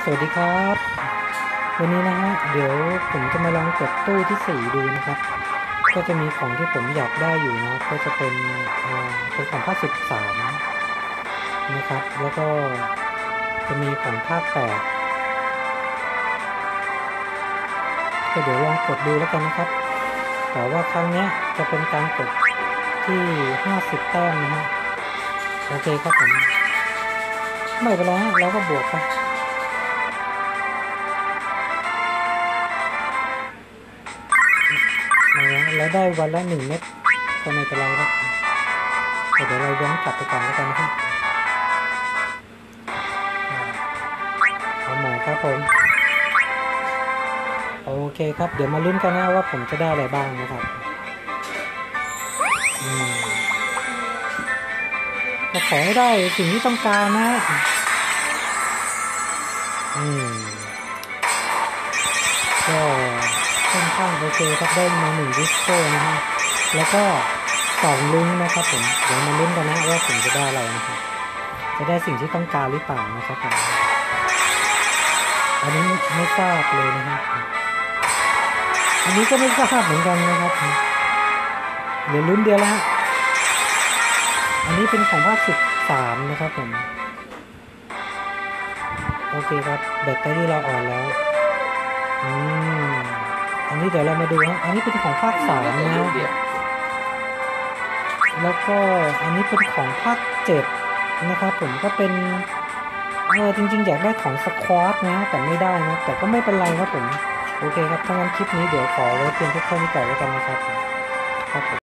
สวัสดีครับวันนี้นะฮะเดี๋ยวผมจะมาลองกดตู้ที่4ดูนะครับก็จะมีของที่ผมอยากได้อยู่นะก็จะเป็นของภาค13นะครับแล้วก็จะมีของภาค8ก็เดี๋ยวลองกดดูแล้วกันนะครับแต่ว่าครั้งนี้จะเป็นการกดที่50แต้มนะฮะโอเคครับผมไม่เป็นไรฮะเราก็บวกไปแล้วได้วันละ1 เม็ดก็ไม่เป็นไรครับเดี๋ยวเราย้อนกลับไปก่อนแล้วกันนะครับเอาใหม่ครับผมโอเคครับเดี๋ยวมาลุ้นกันนะว่าผมจะได้อะไรบ้างนะครับจะขอให้ได้สิ่งที่ต้องการนะก็ค่อนข้างโอเคครับได้มา1ดิสโก้นะฮะแล้วก็2ลุ้นนะครับผมเดี๋ยวมาลุ้นกันนะว่าผมจะได้อะไรนะครับจะได้สิ่งที่ต้องการหรือเปล่านะครับผมอันนี้ไม่ทราบเลยนะฮะอันนี้ก็ไม่ทราบเหมือนกันนะครับเดี๋ยวลุ้นเดียวละอันนี้เป็นของภาค13นะครับผมโอเคครับแบตเตอรี่เราอ่อนแล้วอันนี้เดี๋ยวเรามาดูนะอันนี้เป็นของภาค3นะแล้วก็อันนี้เป็นของภาค7นะครับผมก็เป็นจริงๆอยากได้ของสควอตนะแต่ไม่ได้นะแต่ก็ไม่เป็นไรครับผมโอเคครับถ้างั้นคลิปนี้เดี๋ยวขอไว้เพียงแค่นี้ก่อนแล้วกันนะครับ